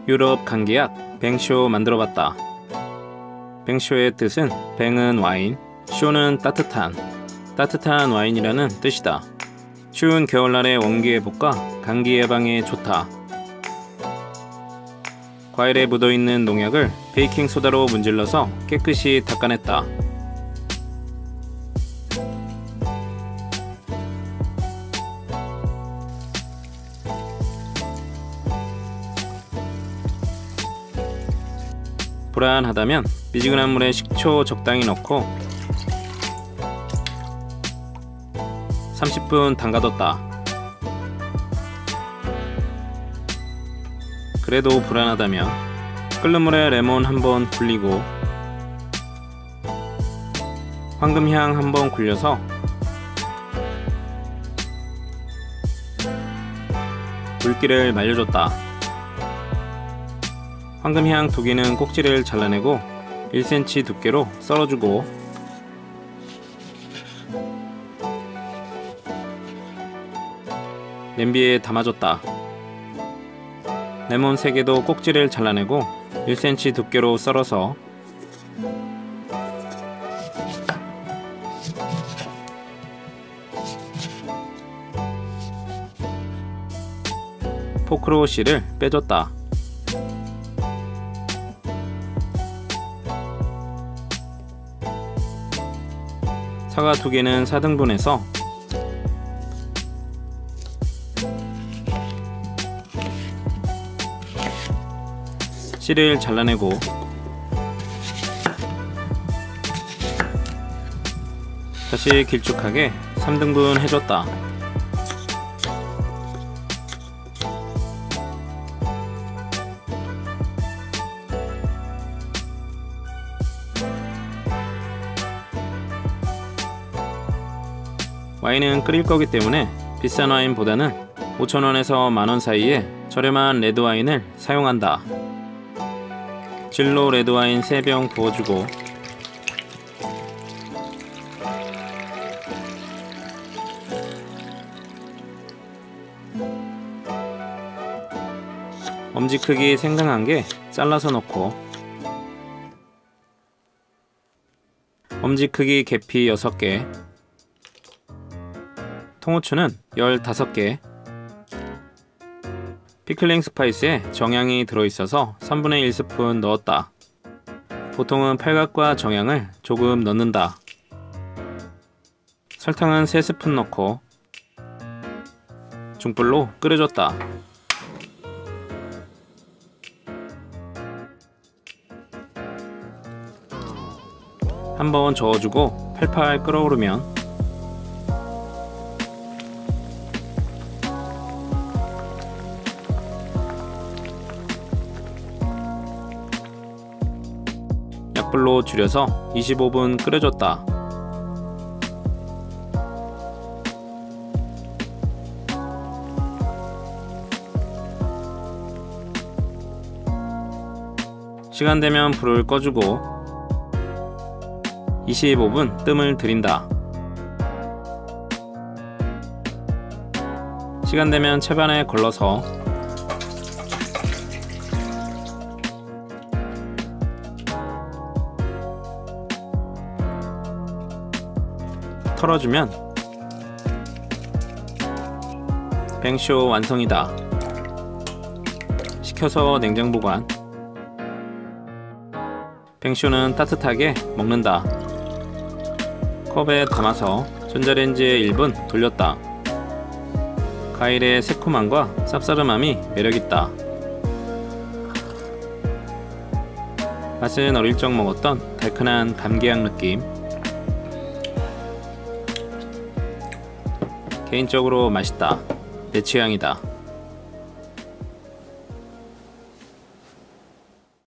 유럽 감기약 뱅쇼 만들어봤다. 뱅쇼의 뜻은 뱅은 와인, 쇼는 따뜻한 와인이라는 뜻이다. 추운 겨울날의 원기회복과 감기 예방에 좋다. 과일에 묻어있는 농약을 베이킹소다로 문질러서 깨끗이 닦아냈다. 불안하다면 미지근한 물에 식초 적당히 넣고 30분 담가뒀다. 그래도 불안하다면 끓는 물에 레몬 한번 굴리고 황금향 한번 굴려서 물기를 말려줬다. 황금향 2개는 꼭지를 잘라내고 1cm 두께로 썰어주고 냄비에 담아줬다. 레몬 3개도 꼭지를 잘라내고 1cm 두께로 썰어서 포크로 씨를 빼줬다. 사과 2개는 4등분해서 씨를 잘라내고 다시 길쭉하게 3등분 해줬다. 와인은 끓일 거기 때문에 비싼 와인보다는 5,000원에서 만원 사이에 저렴한 레드와인을 사용한다. 진로 레드와인 3병 부어주고 엄지 크기 생강 1개 잘라서 넣고 엄지 크기 계피 6개, 통후추는 15개, 피클링 스파이스에 정향이 들어있어서 3분의 1스푼 넣었다. 보통은 팔각과 정향을 조금 넣는다. 설탕은 3스푼 넣고 중불로 끓여줬다. 한번 저어주고 팔팔 끓어오르면 약불로 줄여서 25분 끓여줬다. 시간 되면 불을 꺼주고 25분 뜸을 들인다. 시간 되면 채반에 걸러서 털어주면 뱅쇼 완성이다. 식혀서 냉장 보관. 뱅쇼는 따뜻하게 먹는다. 컵에 담아서 전자레인지에 1분 돌렸다. 과일의 새콤함과 쌉싸름함이 매력있다. 맛은 어릴 적 먹었던 달큰한 감기약 느낌. 개인적으로 맛있다. 내 취향이다.